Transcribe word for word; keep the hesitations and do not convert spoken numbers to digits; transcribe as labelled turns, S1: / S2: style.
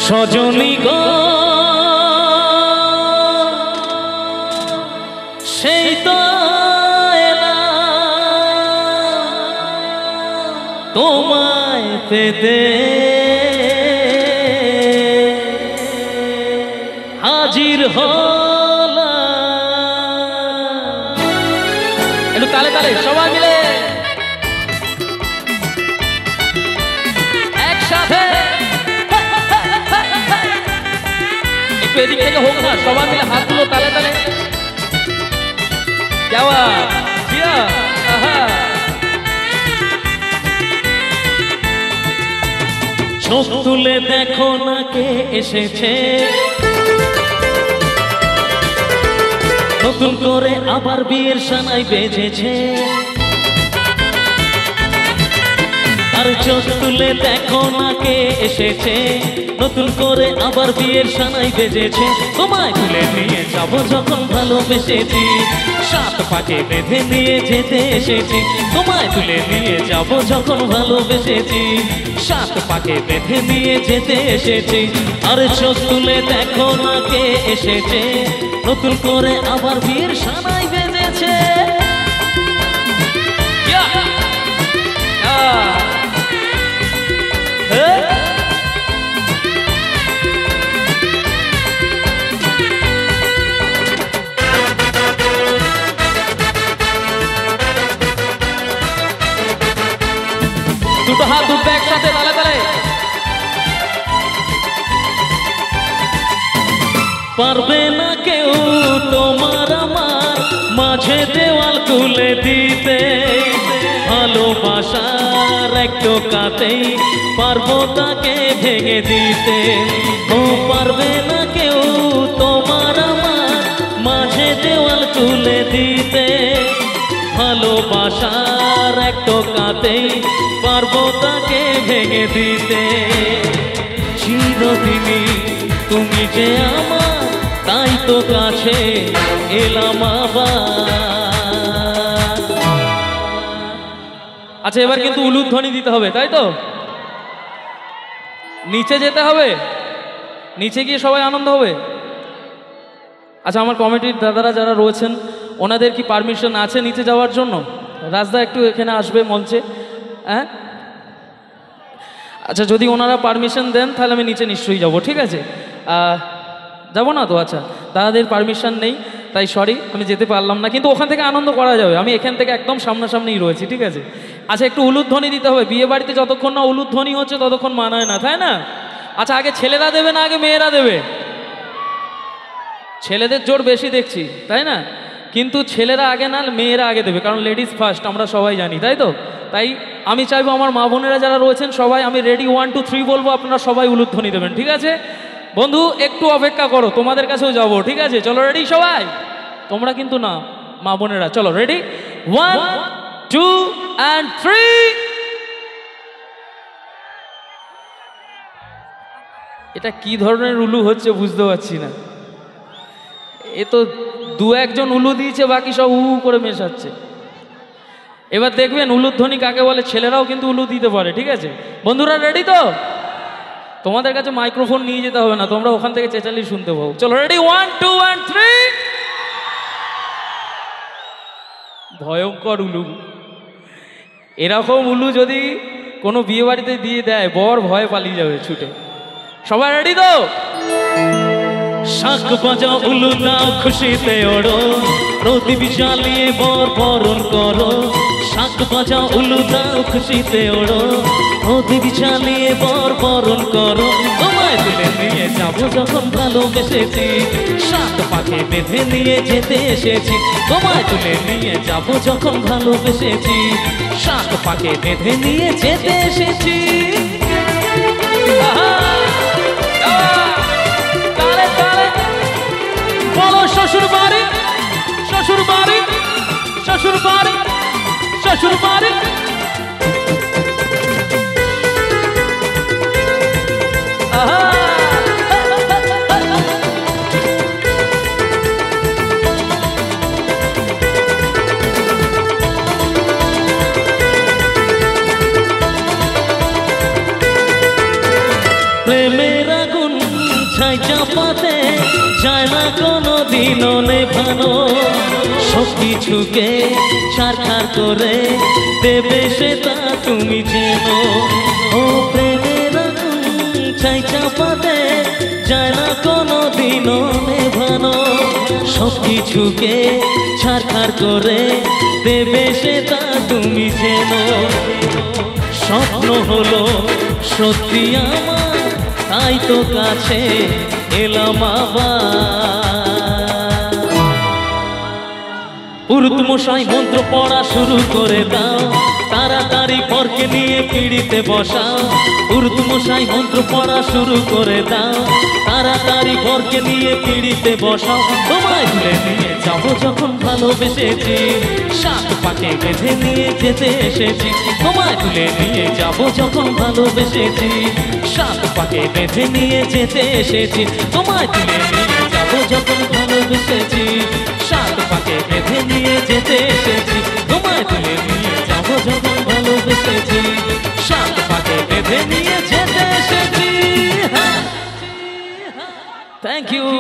S1: সজনী গো সেই তো তোমায় পেতে হাজির হলাম। একটু তালে তালে সবাই মিলে একসাথে একটু এদিক থেকে হোক না, সবাই মিলে হাতগুলো তালে তালে। যাওয়া জিয়া আহা চোখ তুলে দেখো না কে এসেছে, নতুন করে আবার বিয়ের সানাই বেজেছে। আর চোখ তুলে দেখো না কে এসেছে, নতুন করে আবার বিয়ের সানাই বেজেছে। তোমায় তুলে নিয়ে যাব যখন ভালোবেসেছি, সাত পাকে বেঁধে নিয়ে যেতে এসেছি। তোমায় তুলে নিয়ে যাব যখন ভালোবেসেছি, সাত পাকে বেঁধে নিয়ে যেতে এসেছি। আর চোখ তুলে দেখো না কে এসেছে, নতুন করে আবার বিয়ের সানাই বেজেছে। দুটো হাত দুটো একসাথে তালে তালে। পারবে না কেউ তোমার আমার মাঝে দেওয়াল তুলে দিতে, ভালোবাসার এক টোকাতেই পারবো তাকে ভেঙে দিতে। ও পারবে না কেউ তোমার আমার মাঝে দেওয়াল তুলে দিতে, ভালোবাসার এক টোকাতেই পারবো তাকে ভেঙে দিতে। চিরদিনই তুমি যে আমার, তাই তো কাছে এলাম আবার। আচ্ছা এবার কিন্তু উলুধ্বনি দিতে হবে, তাই তো? নিচে যেতে হবে, নিচে গিয়ে সবাই আনন্দ হবে। আচ্ছা আমার কমিটির দাদারা যারা রয়েছেন ওনাদের কি পারমিশন আছে নিচে যাওয়ার জন্য? রাজদা একটু এখানে আসবে মঞ্চে। হ্যাঁ আচ্ছা যদি ওনারা পারমিশন দেন তাহলে আমি নিচে নিশ্চয়ই যাব, ঠিক আছে? যাবো না তো? আচ্ছা দাদাদের পারমিশন নেই তাই সরি আমি যেতে পারলাম না, কিন্তু ওখান থেকে আনন্দ করা যাবে। আমি এখান থেকে একদম সামনাসামনিই রয়েছি, ঠিক আছে? আচ্ছা একটু উলুধ্বনি দিতে হবে, বিয়ে বাড়িতে যতক্ষণ না উলুধ্বনি হচ্ছে ততক্ষণ মানায় না, তাই না? আচ্ছা আগে ছেলেরা দেবে না আগে মেয়েরা দেবে? ছেলেদের জোর বেশি দেখছি, তাই না? কিন্তু ছেলেরা আগে না মেয়েরা আগে দেবে, কারণ লেডিস ফার্স্ট আমরা সবাই জানি, তাই তো? তাই আমি চাইবো আমার মা বোনেরা যারা রয়েছেন সবাই, আমি রেডি ওয়ান টু থ্রি বলবো, আপনারা সবাই উলুধ্বনি দেবেন, ঠিক আছে? বন্ধু একটু অপেক্ষা করো, তোমাদের কাছেও যাবো, ঠিক আছে? চলো রেডি সবাই, তোমরা কিন্তু না মা বোনেরা, চলো ready one two and three. এটা কি ধরনের উলু হচ্ছে বুঝতে পারছি না। এ তো দু একজন উলু দিয়েছে, বাকি সব উ করে মেশাচ্ছে। এবার দেখবেন উলুধ্বনি কাকে বলে, ছেলেরাও কিন্তু উলু দিতে পারে, ঠিক আছে? বন্ধুরা রেডি তো? তোমাদের কাছে মাইক্রোফোন নিয়ে যেতে হবে না, তোমরা ওখান থেকে চেঁচালি শুনতে পাবো। চলো ready one two and three. ভয়ঙ্কর উলু, এরকম উলু যদি কোনো বিয়ে বাড়িতে দিয়ে দেয় বর ভয়ে পালিয়ে যাবে ছুটে। সবাই রেডি তো? শাঁখ বাজাও উলু দাও খুশিতে ওড়ো, প্রদীপ জ্বালিয়ে বর বরণ করো। শাঁখ বাজাও উলু দাও খুশিতে ওড়ো, প্রদীপ জ্বালিয়ে বর বরণ করো। তোমায় তুলে নিয়ে যাবো যখন ভালোবেসেছি, সাত পাকে বেঁধে নিয়ে যেতে এসেছি। তোমায় তুলে নিয়ে যাবো যখন ভালোবেসেছি, সাত পাকে বেঁধে নিয়ে যেতে এসেছি। বলো শ্বশুর বাড়ি শ্বশুর বাড়ি শ্বশুর বাড়ি শ্বশুর বাড়ি। ছাই চাপাতে যায় না কোনো দিনও নেভানো সব কিছুকে ছাড়খাড় করে দেবে সেটা তুমি চেনো ও প্রেমের আগুন ছাই চাপাতে যায় না কোনো দিনও নেভানো সব কিছুকে ছাড়খাড় করে দেবে সেটা তুমি চেনো স্বপ্ন হলো সত্যি আমার তাই তো কাছে এলাম আবার পুরুত মশাই মন্ত্র পড়া শুরু করে দাও তাড়াতাড়ি পরকে নিয়ে পিড়িতে বসাও পুরুত মশাই মন্ত্র পড়া শুরু করে দাও তাড়াতাড়ি পরকে নিয়ে পিড়িতে বসাও তোমায় তুলে নিয়ে যাবো যখন ভালোবেসেছি সাত পাকে বেঁধে নিয়ে যেতে এসেছি তোমায় তুলে নিয়ে যাবো যখন ভালোবেসেছি সাত পাকে বেঁধে নিয়ে যেতে এসেছি তোমায় তুলে নিয়ে যাবো যখন ভালোবেসেছি সাত পাকে বেঁধে নিয়ে যেতে এসেছি তোমায় তুলে নিয়ে যাবো যখন ভালোবেসেছি সাত পাকে বেঁধে নিয়ে যেতে এসেছি থ্যাংক ইউ।